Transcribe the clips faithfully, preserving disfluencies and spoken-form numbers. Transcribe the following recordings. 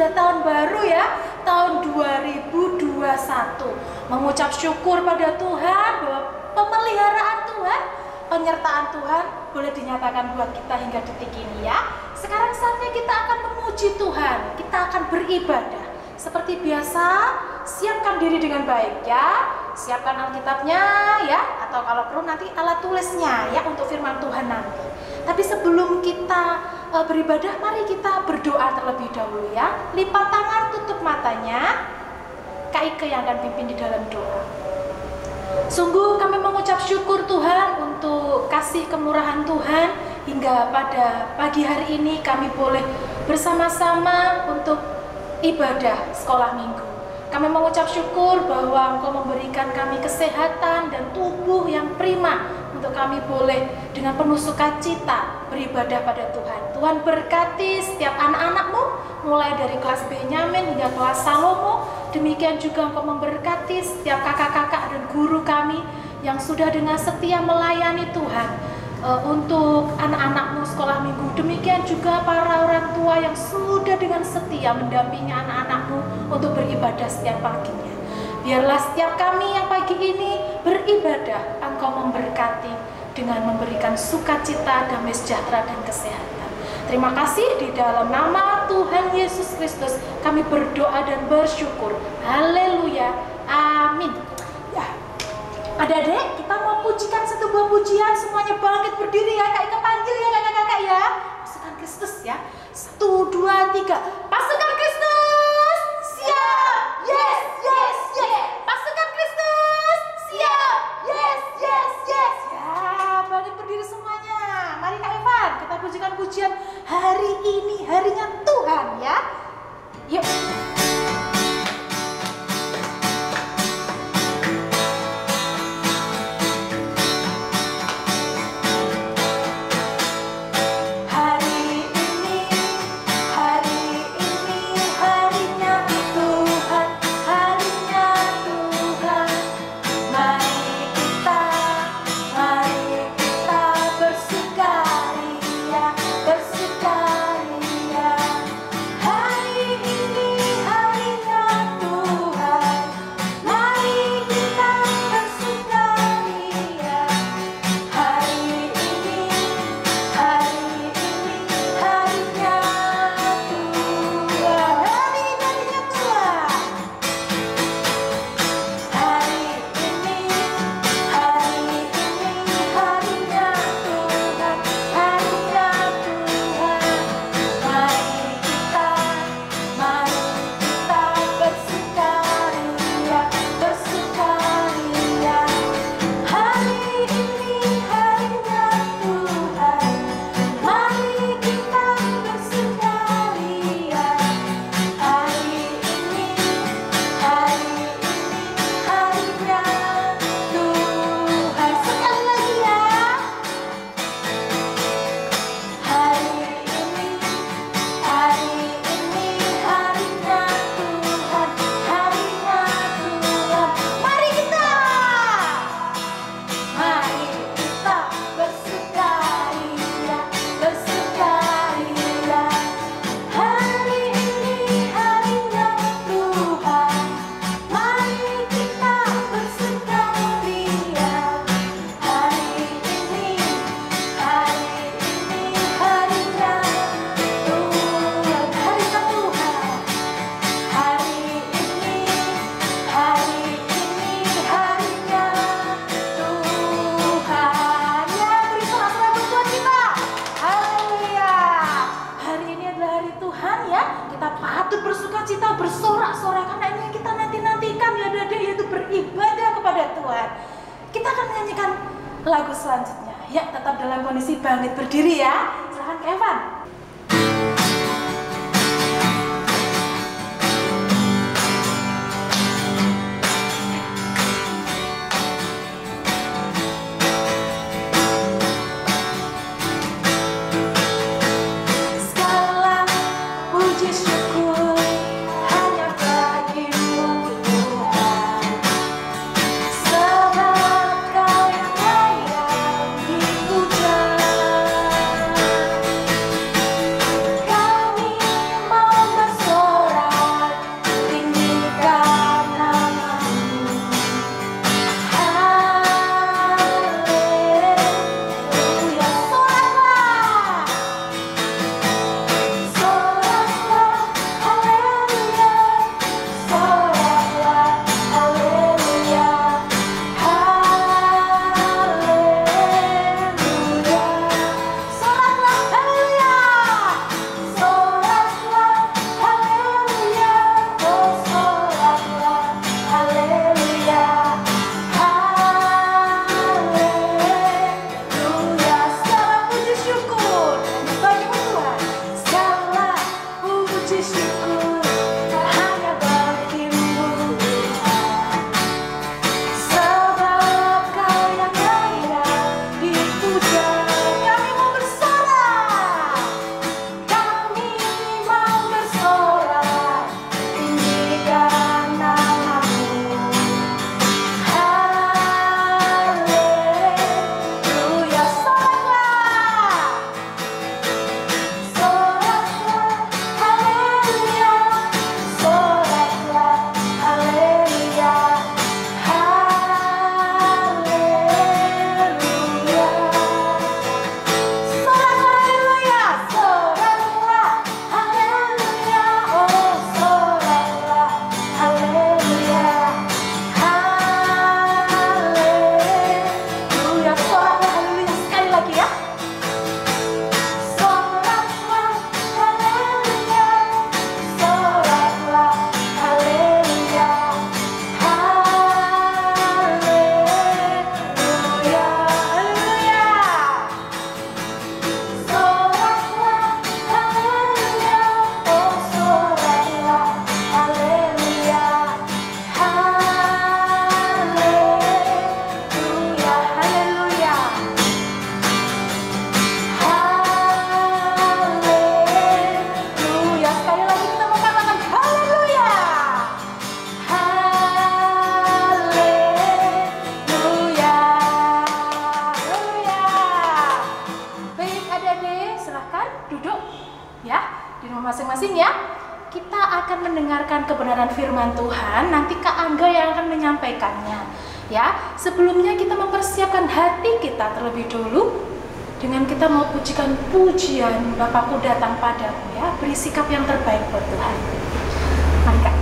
sudah tahun baru ya, tahun dua ribu dua puluh satu. Mengucap syukur pada Tuhan bahwa pemeliharaan Tuhan, penyertaan Tuhan boleh dinyatakan buat kita hingga detik ini ya. Sekarang saatnya kita akan memuji Tuhan, kita akan beribadah. Seperti biasa, siapkan diri dengan baik ya. Siapkan Alkitabnya ya, atau kalau perlu nanti alat tulisnya ya untuk firman Tuhan nanti. Tapi sebelum kita e, beribadah, mari kita berdoa terlebih dahulu ya. Lipat tangan, tutup matanya. Kak Ike yang akan pimpin di dalam doa. Sungguh kami mengucap syukur Tuhan untuk kasih kemurahan Tuhan hingga pada pagi hari ini kami boleh bersama-sama untuk ibadah sekolah minggu. Kami mengucap syukur bahwa Engkau memberikan kami kesehatan dan tubuh yang prima untuk kami boleh dengan penuh sukacita beribadah pada Tuhan. Tuhan berkati setiap anak-anak-Mu mulai dari kelas Benyamin hingga kelas Salomo. Demikian juga Engkau memberkati setiap kakak-kakak dan guru kami yang sudah dengan setia melayani Tuhan uh, untuk anak-anak-Mu sekolah minggu. Demikian juga para orang tua yang sudah dengan setia mendampingi anak-anak-Mu untuk beribadah setiap paginya. Biarlah setiap kami yang pagi ini beribadah, Engkau memberkati dengan memberikan sukacita, damai sejahtera dan kesehatan. Terima kasih, di dalam nama Tuhan Yesus Kristus kami berdoa dan bersyukur. Haleluya, amin. Ya, adik-adik, kita mau pujikan satu buah pujian. Semuanya bangkit berdiri ya, Kak Ika panggil ya kakak-kakak ya. Pasukan Kristus ya. Satu, dua, tiga. Pasukan Kristus, siap. Yes, yes, yes. Pasukan Kristus, siap. Yes, yes, yes. Ya, bangkit berdiri semuanya. Mari Kak Evan, kita pujikan pujian hari ini, harinya Tuhan ya. Yuk. Lagu selanjutnya ya, tetap dalam kondisi bangkit berdiri ya. Silahkan Kak Evan. Sebab kau yang layak dipuja. akan mendengarkan kebenaran firman Tuhan, nanti Kak Angga yang akan menyampaikannya. Ya, sebelumnya kita mempersiapkan hati kita terlebih dulu dengan kita mau pujikan pujian Bapakku datang padamu, ya. Beri sikap yang terbaik buat Tuhan. Mari Kak.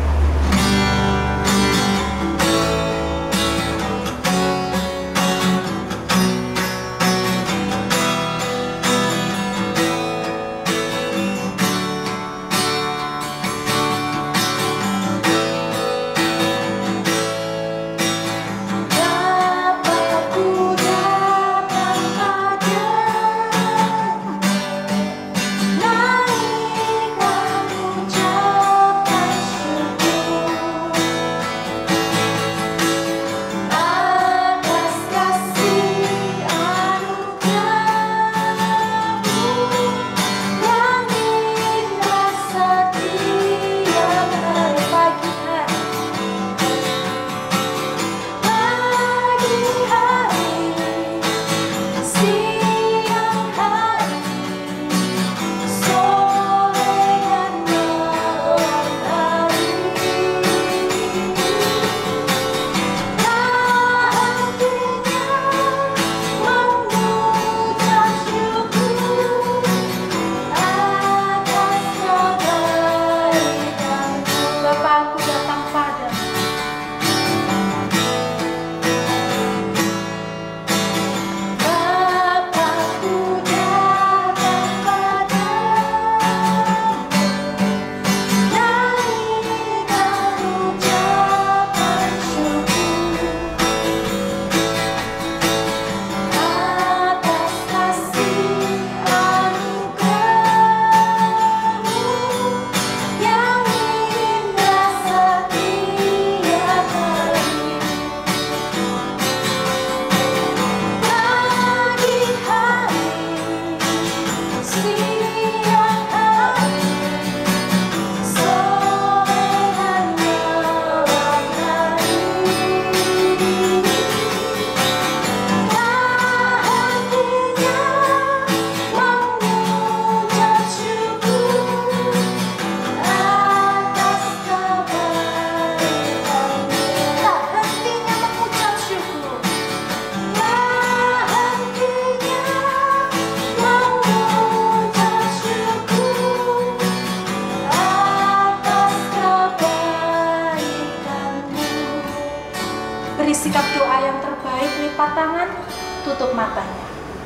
Sikap doa yang terbaik, lipat tangan, tutup matanya.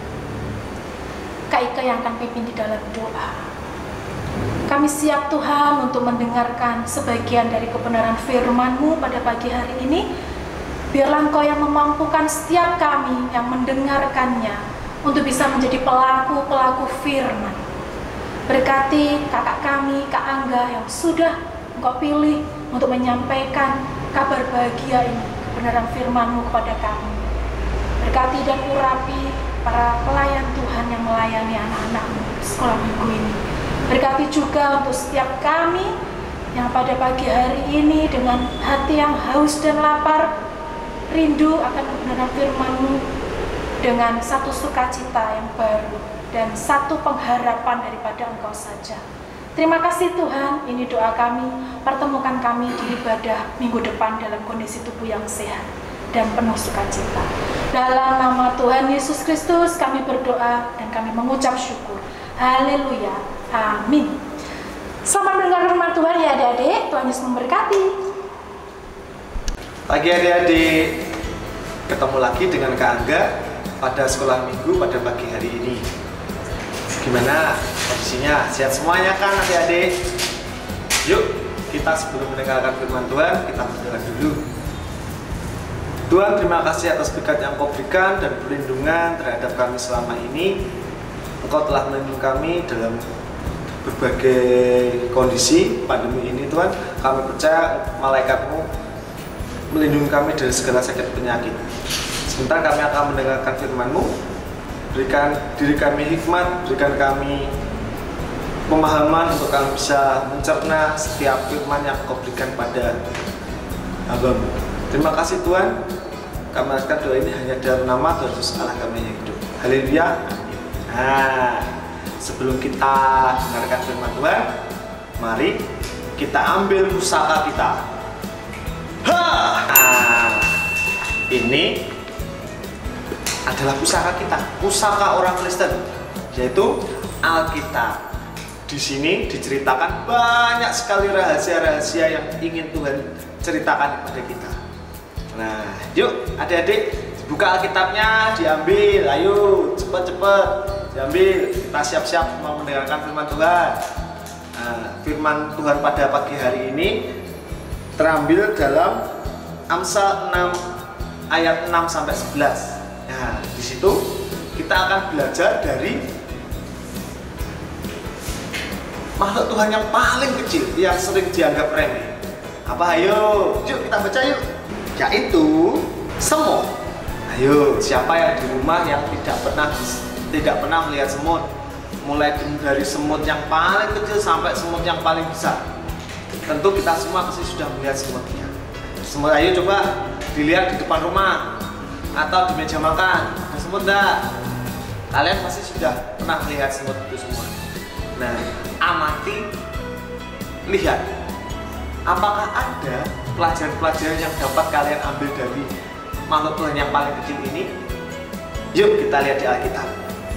Kak Ika yang akan pimpin di dalam doa. Kami siap Tuhan untuk mendengarkan sebagian dari kebenaran firman-Mu pada pagi hari ini. Biarlah Engkau yang memampukan setiap kami yang mendengarkannya untuk bisa menjadi pelaku-pelaku firman. Berkati kakak kami, Kak Angga yang sudah Engkau pilih untuk menyampaikan kabar bahagia ini, kebenaran firman-Mu kepada kami. Berkati dan urapi para pelayan Tuhan yang melayani anak-anak-Mu sekolah minggu ini. Berkati juga untuk setiap kami yang pada pagi hari ini dengan hati yang haus dan lapar, rindu akan kebenaran firman-Mu dengan satu sukacita yang baru dan satu pengharapan daripada Engkau saja. Terima kasih Tuhan, ini doa kami, pertemukan kami di ibadah minggu depan dalam kondisi tubuh yang sehat dan penuh sukacita. Dalam nama Tuhan Yesus Kristus kami berdoa dan kami mengucap syukur. Haleluya, amin. Selamat mendengar firman Tuhan ya adik-adik, Tuhan Yesus memberkati. Pagi adik-adik, ketemu lagi dengan Kak Angga pada sekolah minggu pada pagi hari ini. Gimana kondisinya? Sehat semuanya kan adik-adik? Yuk, kita sebelum mendengarkan firman Tuhan, kita berdoa dulu. Tuhan, terima kasih atas berkat yang Kau berikan dan perlindungan terhadap kami selama ini. Engkau telah melindungi kami dalam berbagai kondisi pandemi ini Tuhan. Kami percaya malaikat-Mu melindungi kami dari segala sakit penyakit. Sebentar kami akan mendengarkan firman-Mu. Berikan diri kami hikmat, berikan kami pemahaman untuk kami bisa mencerna setiap firman yang Kau berikan pada hamba-Mu. Terima kasih Tuhan. Kami akan doa ini hanya dalam nama Tuhan Yesus Allah kami yang hidup. Haleluya. Nah, sebelum kita mendengarkan firman Tuhan, mari kita ambil pusaka kita. Ha! Nah, ini adalah pusaka kita, pusaka orang Kristen, yaitu Alkitab. Di sini diceritakan banyak sekali rahasia-rahasia yang ingin Tuhan ceritakan kepada kita. Nah, yuk adik-adik, buka Alkitabnya, diambil, ayo cepet-cepet diambil. Kita siap-siap mau mendengarkan firman Tuhan. Nah, firman Tuhan pada pagi hari ini terambil dalam Amsal enam ayat enam sampai sebelas. Nah, di situ kita akan belajar dari makhluk Tuhan yang paling kecil yang sering dianggap remeh. Apa? Ayo, yuk kita baca yuk. Yaitu semut. Ayo, siapa yang di rumah yang tidak pernah tidak pernah melihat semut? Mulai dari semut yang paling kecil sampai semut yang paling besar. Tentu kita semua pasti sudah melihat semutnya. Semut, ayo coba dilihat di depan rumah atau di meja makan. Ada semut enggak? Kalian pasti sudah pernah melihat semut itu semua. Nah, amati, lihat, apakah ada pelajaran-pelajaran yang dapat kalian ambil dari makhluk Tuhan yang paling kecil ini? Yuk kita lihat di Alkitab.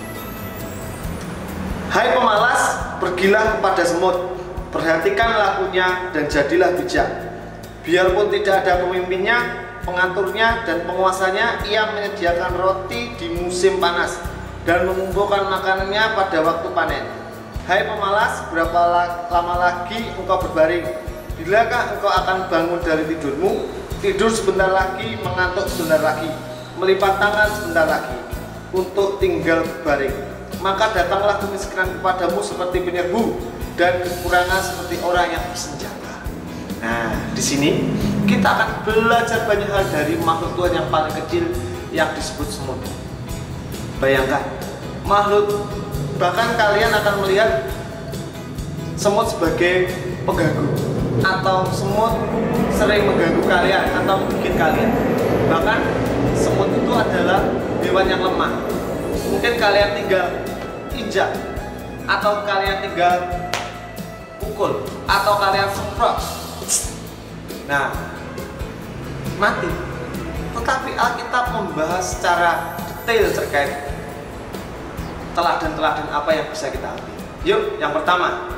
Hai pemalas, pergilah kepada semut, perhatikan lakunya dan jadilah bijak. Biarpun tidak ada pemimpinnya, pengaturnya dan penguasanya, ia menyediakan roti di musim panas dan mengumpulkan makanannya pada waktu panen. Hai pemalas, berapa lama lagi engkau berbaring? Bilakah engkau akan bangun dari tidurmu? Tidur sebentar lagi, mengantuk sebentar lagi, melipat tangan sebentar lagi untuk tinggal berbaring. Maka datanglah kemiskinan kepadamu seperti penyerbu dan kekurangan seperti orang yang bersenjata. Nah, di sini kita akan belajar banyak hal dari makhluk Tuhan yang paling kecil yang disebut semut. Bayangkan, makhluk, bahkan kalian akan melihat semut sebagai pengganggu, atau semut sering mengganggu kalian atau bikin kalian. Bahkan semut itu adalah hewan yang lemah. Mungkin kalian tinggal injak, atau kalian tinggal pukul, atau kalian semprot, nah mati. Tetapi Alkitab membahas secara detail terkait teladan-teladan apa yang bisa kita ambil. Yuk, yang pertama,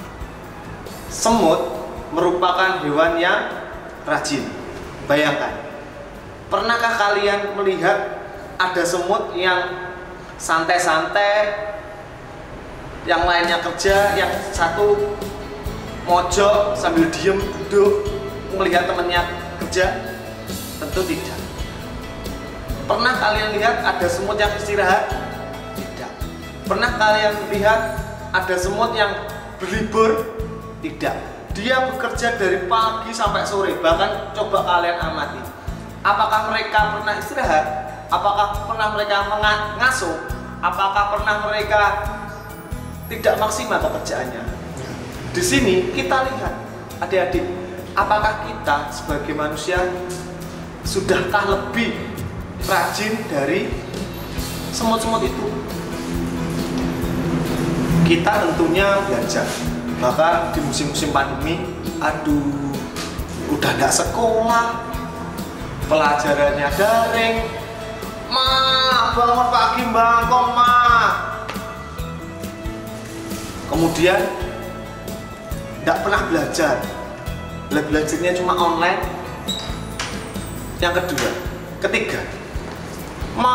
semut merupakan hewan yang rajin. Bayangkan, pernahkah kalian melihat ada semut yang santai-santai, yang lainnya kerja, yang satu mojok sambil diem duduk melihat temannya kerja? Tentu tidak. Pernah kalian lihat ada semut yang istirahat? Tidak. Pernah kalian lihat ada semut yang berlibur? Tidak. Dia bekerja dari pagi sampai sore. Bahkan coba kalian amati, apakah mereka pernah istirahat? Apakah pernah mereka mengasuh? Apakah pernah mereka tidak maksimal pekerjaannya? Di sini kita lihat, adik-adik, apakah kita sebagai manusia sudahkah lebih rajin dari semut-semut itu? Kita tentunya belajar. Bahkan di musim-musim pandemi, aduh, udah nggak sekolah, pelajarannya daring. Ma, bangun pagi bangkong, ma. Kemudian nggak pernah belajar, belajarnya cuma online. Yang kedua, ketiga, ma,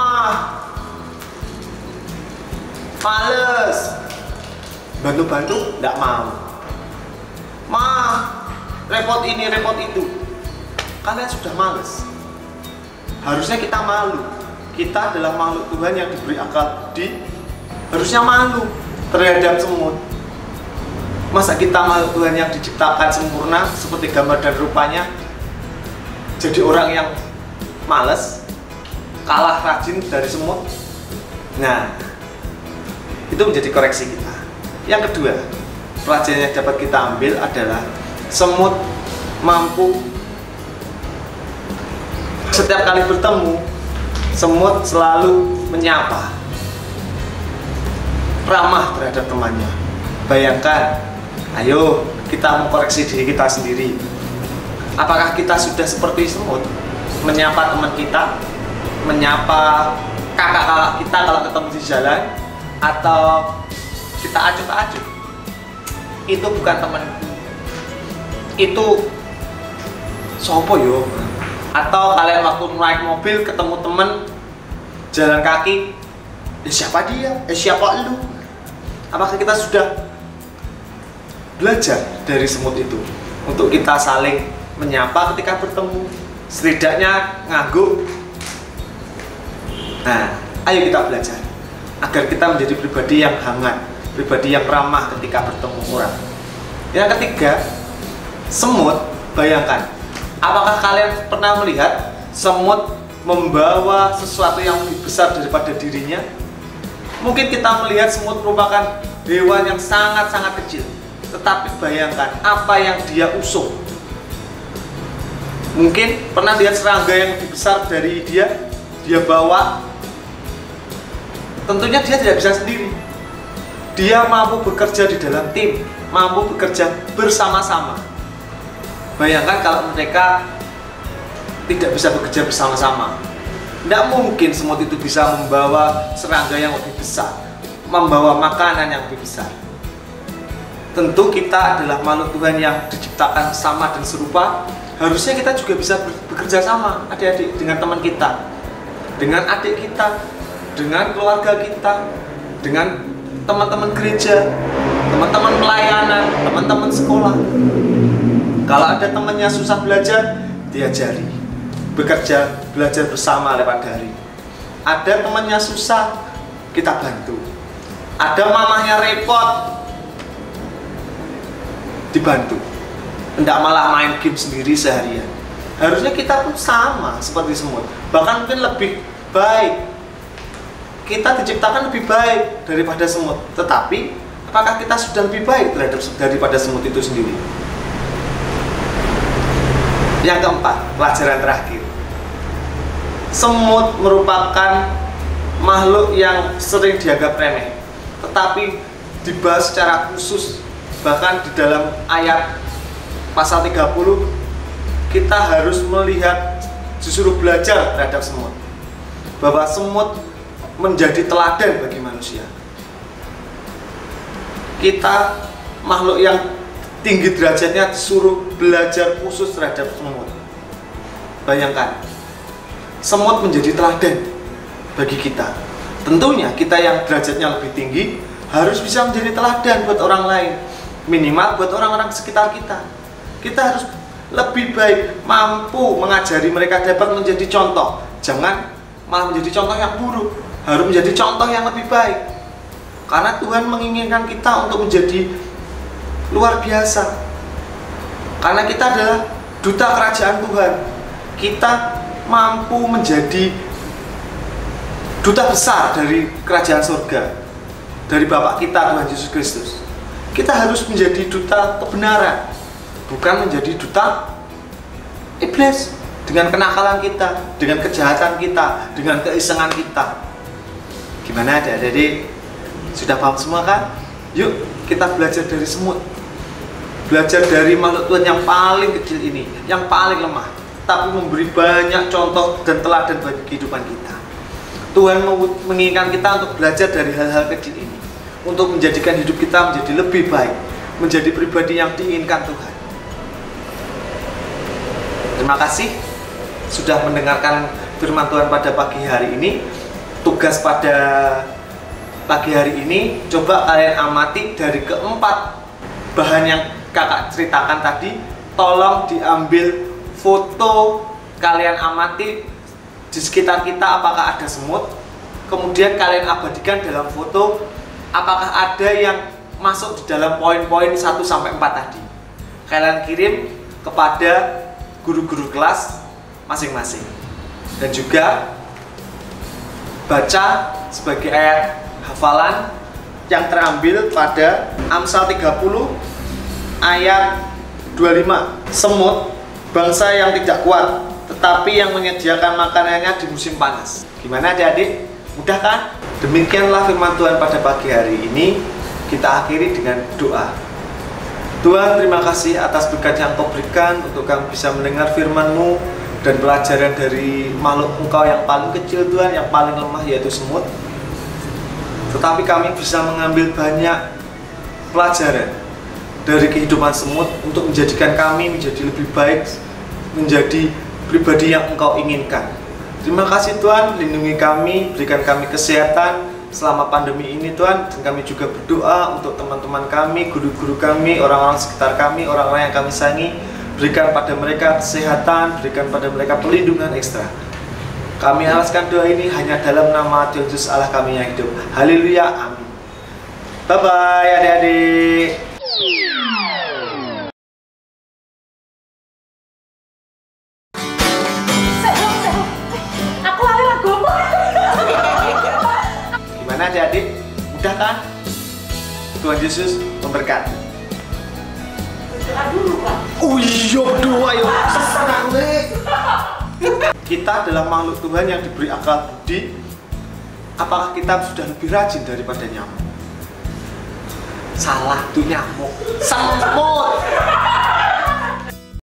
males, bantu-bantu nggak mau, ma, repot ini repot itu. Kalian sudah males. Harusnya kita malu. Kita adalah makhluk Tuhan yang diberi akal budi, harusnya malu terhadap semut. Masa kita makhluk Tuhan yang diciptakan sempurna seperti gambar dan rupanya, jadi orang yang males, kalah rajin dari semut? Nah, itu menjadi koreksi kita. Yang kedua, pelajaran yang dapat kita ambil adalah semut mampu setiap kali bertemu, semut selalu menyapa, ramah terhadap temannya. Bayangkan, Ayo kita mengkoreksi diri kita sendiri. Apakah kita sudah seperti semut, menyapa teman kita, menyapa kakak-kakak kita kalau ketemu di jalan, atau kita acuh-acuh? Itu bukan teman, itu sopo yo. Atau kalian waktu naik mobil ketemu temen jalan kaki, ya siapa dia? Eh siapa lu? Apakah kita sudah belajar dari semut itu untuk kita saling menyapa ketika bertemu, setidaknya ngangguk? Nah, ayo kita belajar agar kita menjadi pribadi yang hangat, pribadi yang ramah ketika bertemu orang. Yang ketiga, semut. Bayangkan, apakah kalian pernah melihat semut membawa sesuatu yang lebih besar daripada dirinya? Mungkin kita melihat semut merupakan hewan yang sangat-sangat kecil, tetapi bayangkan apa yang dia usung. Mungkin pernah lihat serangga yang lebih besar dari dia, dia bawa. Tentunya dia tidak bisa sendiri. Dia mampu bekerja di dalam tim, mampu bekerja bersama-sama. Bayangkan kalau mereka tidak bisa bekerja bersama-sama. Tidak mungkin semut itu bisa membawa serangga yang lebih besar, membawa makanan yang lebih besar. Tentu kita adalah makhluk Tuhan yang diciptakan sama dan serupa. Harusnya kita juga bisa bekerja sama, adik-adik, dengan teman kita, dengan adik kita, dengan keluarga kita, dengan teman-teman gereja, teman-teman pelayanan, teman-teman sekolah. Kalau ada temannya susah belajar, diajari. Bekerja, belajar bersama lewat daring. Ada temannya susah, kita bantu. Ada mamahnya repot, dibantu. Tidak malah main game sendiri seharian. Harusnya kita pun sama seperti semut, bahkan mungkin lebih baik. Kita diciptakan lebih baik daripada semut. Tetapi apakah kita sudah lebih baik terhadap daripada semut itu sendiri? Yang keempat, pelajaran terakhir. Semut merupakan makhluk yang sering dianggap remeh, tetapi dibahas secara khusus. Bahkan di dalam ayat pasal tiga puluh, kita harus melihat, disuruh belajar terhadap semut, bahwa semut menjadi teladan bagi manusia. Kita makhluk yang tinggi derajatnya disuruh belajar khusus terhadap semut. Bayangkan, semut menjadi teladan bagi kita. Tentunya kita yang derajatnya lebih tinggi harus bisa menjadi teladan buat orang lain, minimal buat orang-orang sekitar kita. Kita harus lebih baik, mampu mengajari mereka dapat menjadi contoh. Jangan malah menjadi contoh yang buruk, harus menjadi contoh yang lebih baik. Karena Tuhan menginginkan kita untuk menjadi luar biasa. Karena kita adalah duta kerajaan Tuhan. Kita mampu menjadi duta besar dari kerajaan surga, dari Bapa kita Tuhan Yesus Kristus. Kita harus menjadi duta kebenaran, bukan menjadi duta iblis dengan kenakalan kita, dengan kejahatan kita, dengan keisengan kita. Gimana adik-adik? Sudah paham semua kan? Yuk kita belajar dari semut, belajar dari makhluk Tuhan yang paling kecil ini, yang paling lemah, tapi memberi banyak contoh dan teladan bagi kehidupan kita. Tuhan menginginkan kita untuk belajar dari hal-hal kecil ini, untuk menjadikan hidup kita menjadi lebih baik, menjadi pribadi yang diinginkan Tuhan. Terima kasih sudah mendengarkan firman Tuhan pada pagi hari ini. Tugas pada pagi hari ini, coba kalian amati dari keempat bahan yang kakak ceritakan tadi. Tolong diambil foto, kalian amati di sekitar kita apakah ada semut. Kemudian kalian abadikan dalam foto apakah ada yang masuk di dalam poin-poin satu sampai empat tadi. Kalian kirim kepada guru-guru kelas masing-masing. Dan juga baca sebagai ayat hafalan yang terambil pada Amsal tiga puluh ayat dua puluh lima. Semut, bangsa yang tidak kuat, tetapi yang menyediakan makanannya di musim panas. Gimana adik-adik? Mudah kan? Demikianlah firman Tuhan pada pagi hari ini. Kita akhiri dengan doa. Tuhan, terima kasih atas berkat yang Kau berikan untuk kami bisa mendengar firman-Mu dan pelajaran dari makhluk Engkau yang paling kecil Tuhan, yang paling lemah yaitu semut. Tetapi kami bisa mengambil banyak pelajaran dari kehidupan semut untuk menjadikan kami menjadi lebih baik, menjadi pribadi yang Engkau inginkan. Terima kasih Tuhan, lindungi kami, berikan kami kesehatan selama pandemi ini Tuhan. Dan kami juga berdoa untuk teman-teman kami, guru-guru kami, orang-orang sekitar kami, orang-orang yang kami sayangi. Berikan pada mereka kesehatan, berikan pada mereka perlindungan ekstra. Kami alaskan doa ini hanya dalam nama Tuhan Yesus Allah kami yang hidup. Haleluya, amin. Bye-bye adik-adik. Gimana adik-adik? Mudah kan? Tuhan Yesus memberkati. Berdoa dulu, Pak. Oh iya, berdoa yuk. Kita adalah makhluk Tuhan yang diberi akal budi. Apakah kita sudah lebih rajin daripada nyamuk? Salah, itu nyamuk. Semut.